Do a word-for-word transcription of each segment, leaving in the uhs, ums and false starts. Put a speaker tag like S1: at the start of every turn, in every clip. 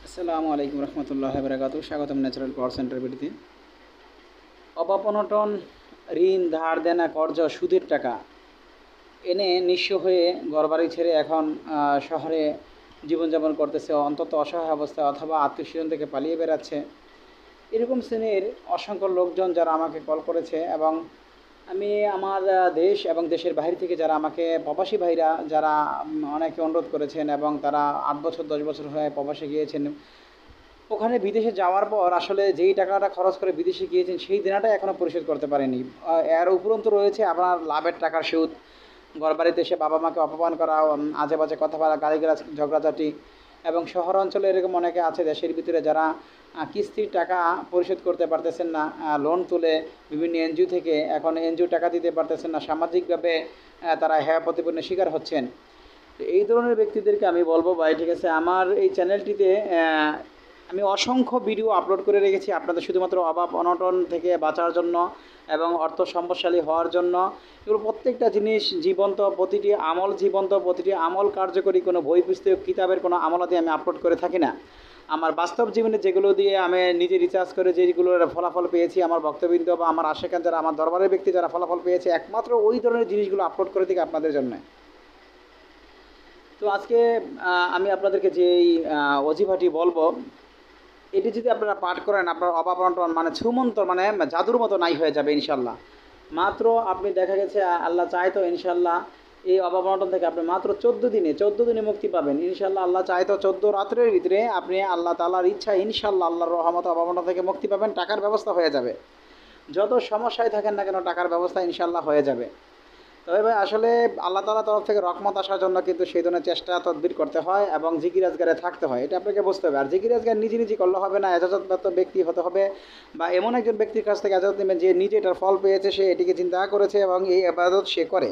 S1: আসসালামু আলাইকুম রহমতুল্লাহি বারাকাতুহু। স্বাগতম ন্যাচারাল পাওয়ার সেন্টার ভিডিওতে। অভাব অনটন, ঋণ ধার দেনা কর্জ সুদের টাকা এনে নিঃস্ব হয়ে ঘরবাড়ি ছেড়ে এখন আহ, শহরে জীবনযাপন করতেছে, অন্তত অসহায় অবস্থায় অথবা আত্মীয় স্বজন থেকে পালিয়ে বেড়াচ্ছে। এরকম শ্রেণীর অসংখ্য লোকজন যারা আমাকে কল করেছে, এবং আমি আমার আহ, দেশ এবং দেশের বাইরে থেকে যারা আমাকে প্রবাসী ভাইরা যারা উম, অনেকে অনুরোধ করেছেন, এবং তারা আট বছর দশ বছর হয়ে প্রবাসে গিয়েছেন। ওখানে বিদেশে যাওয়ার পর আসলে যেই টাকাটা খরচ করে বিদেশে গিয়েছেন সেই দেনাটা এখনও পরিশোধ করতে পারেনি। আহ, এর উপরন্তু রয়েছে আপনার লাভের টাকার সুদ, ঘরবাড়িতে এসে বাবা মাকে অপমান করা, উম, আজে বাজে কথা বলা, গালিগালাজ, ঝগড়াঝাটি। এবং শহর অঞ্চলে এরকম অনেকে আছে দেশের ভিতরে যারা আহ, কিস্তির টাকা পরিশোধ করতে পারতেছেন না, লোন তুলে বিভিন্ন এনজিও থেকে এখন এনজিও টাকা দিতে পারতেছেন না, সামাজিকভাবে আহ, তারা হেয় প্রতিপন্নের শিকার হচ্ছেন। তো এই ধরনের ব্যক্তিদেরকে আমি বলবো, ভাই ঠিক আছে, আমার এই চ্যানেলটিতে আহ, আমি অসংখ্য ভিডিও আপলোড করে রেখেছি আপনাদের শুধুমাত্র অভাব অনটন থেকে বাঁচার জন্য এবং অর্থ সম্পদশালী হওয়ার জন্য। এগুলো প্রত্যেকটা জিনিস জীবন্ত, প্রতিটি আমল জীবন্ত, প্রতিটি আমল কার্যকরী। কোনো বই পুস্তক কিতাবের কোনো আমলাতে আমি আপলোড করে থাকি না। আমার বাস্তব জীবনে যেগুলো দিয়ে আমি নিজে রিসার্চ করে যেগুলোর ফলাফল পেয়েছি, আমার ভক্তবৃন্দ বা আমার আশেখান যারা আমার দরবারের ব্যক্তি যারা ফলাফল পেয়েছে, একমাত্র ওই ধরনের জিনিসগুলো আপলোড করে থাকি আপনাদের জন্য। তো আজকে আহ, আমি আপনাদেরকে যে এই আহ, অজিফাটি বলবো, এটি যদি আপনারা পাঠ করেন আপনার অভাব অনটন মানে ছুমন্তর মানে জাদুর মতো নাই হয়ে যাবে ইনশাল্লাহ। মাত্র আপনি দেখা গেছে আল্লাহ চায় তো ইনশাল্লাহ এই অভাব অনটন থেকে আপনি মাত্র চোদ্দো দিনে চোদ্দো দিনে মুক্তি পাবেন ইনশাল্লাহ। আল্লাহ চায় তো চোদ্দো রাত্রের ভিতরে আপনি আল্লাহ তাআলার ইচ্ছা ইনশাল্লাহ আল্লাহর রহমত অভাব অনটন থেকে মুক্তি পাবেন, টাকার ব্যবস্থা হয়ে যাবে। যত সমস্যায় থাকেন না কেন টাকার ব্যবস্থা ইনশাল্লাহ হয়ে যাবে। তবে ভাই আসলে আল্লাহ তাআলার তরফ থেকে রহমত আসার জন্য কিন্তু সেই ধরনের চেষ্টা তদবির করতে হয় এবং জিকির আজগারে থাকতে হয়, এটা আপনাকে বুঝতে হবে। আর জিকির আজগার নিজে নিজে করলে হবে না, এজাজতপ্রাপ্ত ব্যক্তি হতে হবে বা এমন একজন ব্যক্তির কাছ থেকে এজাজত নেবেন যে নিজে এটার ফল পেয়েছে, সে এটিকে চিন্তা করেছে এবং এই আবাদত সে করে।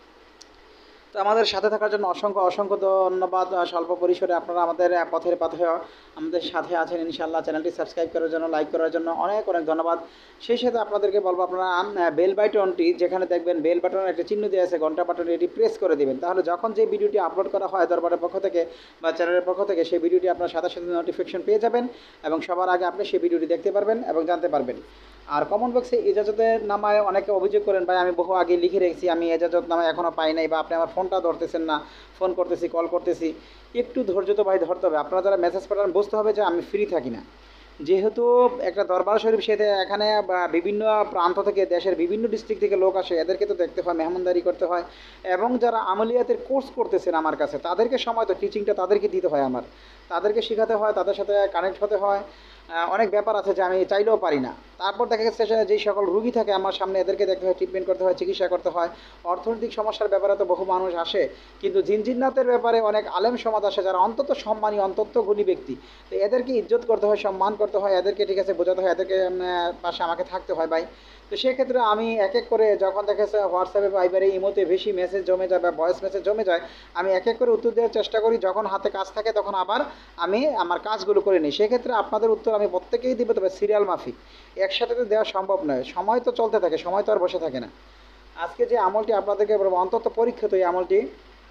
S1: তো আমাদের সাথে থাকার জন্য অসংখ্য অসংখ্য ধন্যবাদ। স্বল্প পরিসরে আপনারা আমাদের পথের পাথে আমাদের সাথে আছেন ইনশাআল্লাহ। চ্যানেলটি সাবস্ক্রাইব করার জন্য, লাইক করার জন্য অনেক অনেক ধন্যবাদ। সেই সাথে আপনাদেরকে বলবো আপনারা বেল বাটনটি যেখানে দেখবেন বেল বাটনের একটা চিহ্ন দেওয়া আছে ঘন্টা বাটন, এটি প্রেস করে দেবেন। তাহলে যখন যে ভিডিওটি আপলোড করা হয় দরবারের পক্ষ থেকে বা চ্যানেলের পক্ষ থেকে, সেই ভিডিওটি আপনার সাথে সাথে নোটিফিকেশন পেয়ে যাবেন এবং সবার আগে আপনি সেই ভিডিওটি দেখতে পারবেন এবং জানতে পারবেন। আর কমেন্ট বক্সে এজাজতের নামায় অনেকে অভিযোগ করেন, ভাই আমি বহু আগে লিখে রেখেছি, আমি এজাজত নামায় এখনও পাই নাই, বা আপনি আমার ফোনটা ধরতেছেন না, ফোন করতেছি কল করতেছি। একটু ধৈর্য তো ভাই ধরতে হবে। আপনারা যারা মেসেজ পাঠান বুঝতে হবে যে আমি ফ্রি থাকি না। যেহেতু একটা দরবার শরীফ, সেতে এখানে বিভিন্ন প্রান্ত থেকে দেশের বিভিন্ন ডিস্ট্রিক্ট থেকে লোক আসে, এদেরকে তো দেখতে হয়, মেহমানদারি করতে হয়। এবং যারা আমলিয়াতের কোর্স করতেছেন আমার কাছে, তাদেরকে সময় তো টিচিংটা তাদেরকে দিতে হয়, আমার তাদেরকে শেখাতে হয়, তাদের সাথে কানেক্ট হতে হয়। অনেক ব্যাপার আছে যে আমি চাইলেও পারি না। তারপর দেখা গেছে যেই সকল রুগী থাকে আমার সামনে, এদেরকে দেখতে হয়, ট্রিটমেন্ট করতে হয়, চিকিৎসা করতে হয়। অর্থনৈতিক সমস্যার ব্যাপারে তো বহু মানুষ আসে, কিন্তু জিনজিন্নাতের ব্যাপারে অনেক আলেম সমাজ আসে যারা অন্তত সম্মানী, অন্তত গুণী ব্যক্তি। তো এদেরকে ইজ্জত করতে হয়, সম্মান করতে হয়, এদেরকে ঠিক আছে বোঝাতে হয়, এদেরকে পাশে আমাকে থাকতে হয় ভাই। তো সেক্ষেত্রে আমি এক এক করে যখন দেখেছে হোয়াটসঅ্যাপে ভাইবারে ইমোতে বেশি মেসেজ জমে যায় বা ভয়েস মেসেজ জমে যায়, আমি এক এক করে উত্তর দেওয়ার চেষ্টা করি। যখন হাতে কাজ থাকে তখন আবার আমি আমার কাজগুলো করে নিই। সেক্ষেত্রে আপনাদের উত্তর আমি প্রত্যেকেই দেবো, তবে সিরিয়াল মাফিক, একসাথে তো দেওয়া সম্ভব নয়। সময় তো চলতে থাকে, সময় তো আর বসে থাকে না। আজকে যে আমলটি আপনাদেরকে বলবো অন্তত পরীক্ষিত এই আমলটি,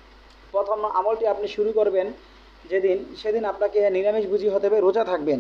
S1: প্রথম আমলটি আপনি শুরু করবেন যেদিন, সেদিন আপনাকে নিরামিষ ভুজি হতে হবে, রোজা থাকবেন।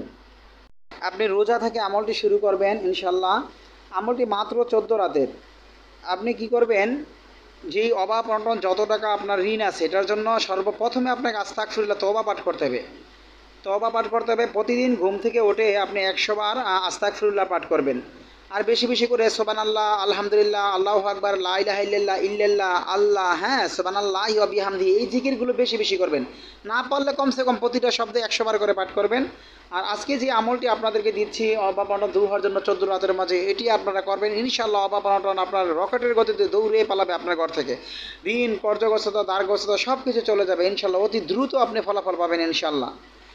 S1: আপনি রোজা থেকে আমলটি শুরু করবেন ইনশাল্লাহ। আমলটি মাত্র চোদ্দো রাতের। আপনি কি করবেন, যেই অভাব অনটন যত টাকা আপনার ঋণ আছে, এটার জন্য সর্বপ্রথমে আপনাকে আস্তাগফিরুল্লাহ তওবা পাঠ করতে হবে। তওবা পাঠ করতে হবে প্রতিদিন ঘুম থেকে উঠে আপনি একশো বার আস্তাগফিরুল্লাহ পাঠ করবেন। আর বেশি বেশি করে সুবহানাল্লাহ, আলহামদুলিল্লাহ, আল্লাহু আকবার, লা ইলাহা ইল্লাল্লাহ, ইল্লাল্লাহ, আল্লাহ, হ্যাঁ সুবহানাল্লাহি ওয়া বিহামদিহি, এই জিকিরগুলো বেশি বেশি করবেন। না পারলে কমসে কম প্রতিটা শব্দে একশো বার করে পাঠ করবেন। আর আজকে যে আমলটি আপনাদেরকে দিচ্ছি অভাব অনটন দূর হওয়ার জন্য চোদ্দ রাতের মাঝে, এটি আপনারা করবেন ইনশাআল্লাহ। অভাব অনটন আপনার রকেটের গতিতে দৌড়ে পালাবে আপনার ঘর থেকে। ঋণ, কর্জগ্রস্ততা, দ্বারগ্রস্ততা সব কিছু চলে যাবে ইনশাআল্লাহ। অতি দ্রুত আপনি ফলাফল পাবেন ইনশাআল্লাহ।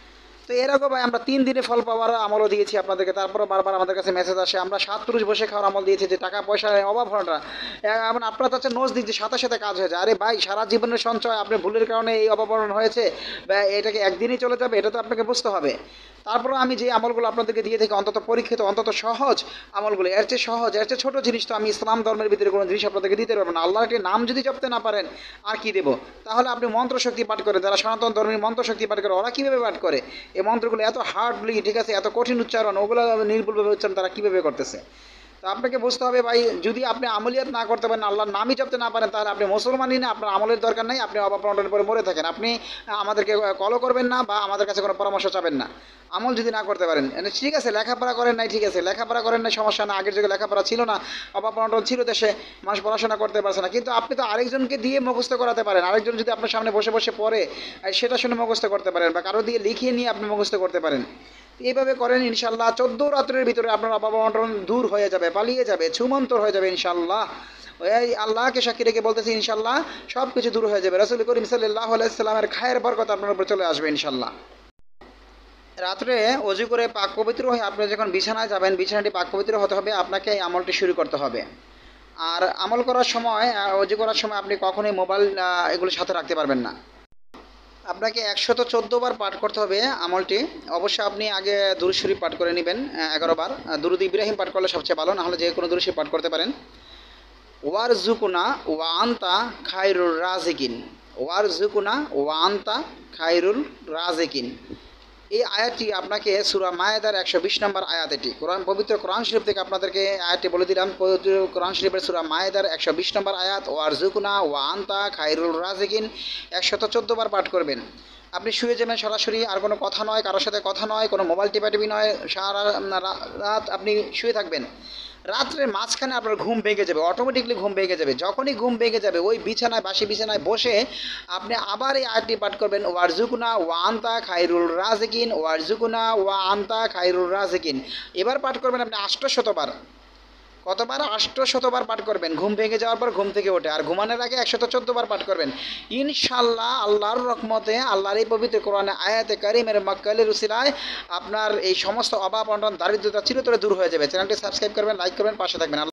S1: তো এরকম ভাই আমরা তিন দিনে ফল পাওয়ার আমলও দিয়েছি আপনাদেরকে। তারপরে বারবার আমাদের কাছে মেসেজ আসে, আমরা সাত পুরুষ বসে খাওয়ার আমল দিয়েছি, যে টাকা পয়সার অভাব হওয়াটা এমন আপনার কাছে নোজ দিক যে সাথে সাথে কাজ হয়ে যায়। আরে ভাই সারা জীবনের সঞ্চয় আপনার ভুলের কারণে এই অভাবরণ হয়েছে, বা এটাকে একদিনই চলে যাবে, এটা তো আপনাকে বুঝতে হবে। তারপরে আমি যে আমলগুলো আপনাদেরকে দিয়ে থাকি অন্তত পরীক্ষিত, অন্তত সহজ আমলগুলো, এর চেয়ে সহজ, এর চেয়ে ছোটো জিনিস তো আমি ইসলাম ধর্মের ভিতরে কোনো জিনিস আপনাদেরকে দিতে পারবো না। আল্লাহর একটি নাম যদি জপতে না পারেন আর কি দেবো? তাহলে আপনি মন্ত্রশক্তি পাঠ করে, যারা সনাতন ধর্মের মন্ত্রশক্তি পাঠ করে ওরা কীভাবে পাঠ করে, এই মন্ত্রগুলো এত হার্ডলি, ঠিক আছে, এত কঠিন উচ্চারণ, ওগুলো নির্ভুলভাবে উচ্চারণ তারা কীভাবে করতেছে। তো আপনাকে বুঝতে হবে ভাই, যদি আপনি আমলিয়াত না করতে পারেন, আল্লাহর নামই জপতে না পারেন, তাহলে আপনি মুসলমানই না, আপনার আমলের দরকার নেই, আপনি অভাব অনটনের পরে মরে থাকেন। আপনি আমাদেরকে কলও করবেন না বা আমাদের কাছে কোনো পরামর্শ চাবেন না, আমল যদি না করতে পারেন। ঠিক আছে, লেখাপড়া করেন নাই, ঠিক আছে, লেখাপড়া করেন নাই, সমস্যা না, আগের যুগে লেখাপড়া ছিল না, অভাব অনটন ছিল দেশে, মানুষ পড়াশোনা করতে পারছে না, কিন্তু আপনি তো আরেকজনকে দিয়ে মুখস্থ করাতে পারেন। আরেকজন যদি আপনার সামনে বসে বসে পড়ে, সেটা শুনে মুখস্থ করতে পারেন, বা কারো দিয়ে লিখিয়ে নিয়ে আপনি মুখস্থ করতে পারেন। এইভাবে করেন, ইনশাল্লাহ চোদ্দ রাত্রের ভিতরে আপনার অভাব অনটন দূর হয়ে যাবে, পালিয়ে যাবে, ছুমন্তর হয়ে যাবে ইনশাল্লাহ। ওই আল্লাহকে সাক্ষী রেখে বলতেছি, ইনশাল্লাহ সব কিছু দূর হয়ে যাবে। রাসূল করিম সাল্লাল্লাহু আলাইহি সাল্লামের খায়ের বরকত আপনার উপর চলে আসবে ইনশাল্লাহ। রাত্রে অজু করে পাক পবিত্র হয়ে আপনি যখন বিছানায় যাবেন, বিছানাটি পাক পবিত্র হতে হবে, আপনাকে এই আমলটি শুরু করতে হবে। আর আমল করার সময়, অজু করার সময় আপনি কখনোই মোবাইল এগুলো সাথে রাখতে পারবেন না। আপনাকে একশত চোদ্দো বার পাঠ করতে হবে আমলটি। অবশ্যই আপনি আগে দুরূদ শরীফ পাঠ করে নেবেন এগারো বার। দুরূদ ইব্রাহিম পাঠ করলে সবচেয়ে ভালো, না হলে যে কোনো দুরূদ শরীফ পাঠ করতে পারেন। ওয়ারজুকুনা ওয়া আনতা খায়রুর রাজিকিন, ওয়ারজুকুনা ওয়া আনতা খায়রুল রাজিকিন। এই আয়াতটি আপনাকে সূরা মায়েদার একশো বিশ নম্বর আয়াত, এটি কোরআন, পবিত্র কোরআন শরীফ থেকে আপনাদেরকে আয়াতটি বলে দিলাম। পবিত্র কোরআন শরীফের সূরা মায়েদার একশো বিশ নম্বর আয়াত, ওয়ারজুকুনা ওয়া আনতা খায়রুল রাজিকিন, একশত চোদ্দো বার পাঠ করবেন। আপনি শুয়ে যাবেন সরাসরি, আর কোনো কথা নয়, কারোর সাথে কথা নয়, কোনো মোবাইল টিপাটিপি নয়, সারা রাত আপনি শুয়ে থাকবেন। রাত্রের মাঝখানে আপনার ঘুম ভেঙে যাবে, অটোমেটিকলি ঘুম ভেঙে যাবে। যখনই ঘুম ভেঙে যাবে, ওই বিছানায়, বাসি বিছানায় বসে আপনি আবার এই আয়াতটি পাঠ করবেন, ওয়ারজুকুনা ওয়া আনতা খায়রুল রাজিকিন, ওয়ারজুকুনা ওয়া আনতা খায়রুল রাজিকিন। এবার পাঠ করবেন আপনি আষ্টশতবার। কতবার? আষ্টশতবার পাঠ করবেন ঘুম ভেঙে যাওয়ার পর, ঘুম থেকে ওঠে। আর ঘুমানোর আগে একশত চোদ্দো বার পাঠ করবেন ইনশাল্লাহ। আল্লাহর রহমতে, আল্লাহর এই পবিত্র কোরআনে আয়াতে কারিমের মাক্কালের উসিলায় আপনার এই সমস্ত অভাব অনটন দারিদ্রতা চিরতরে দূর হয়ে যাবে। চ্যানেলটি সাবস্ক্রাইব করবেন, লাইক করবেন, পাশে থাকবেন।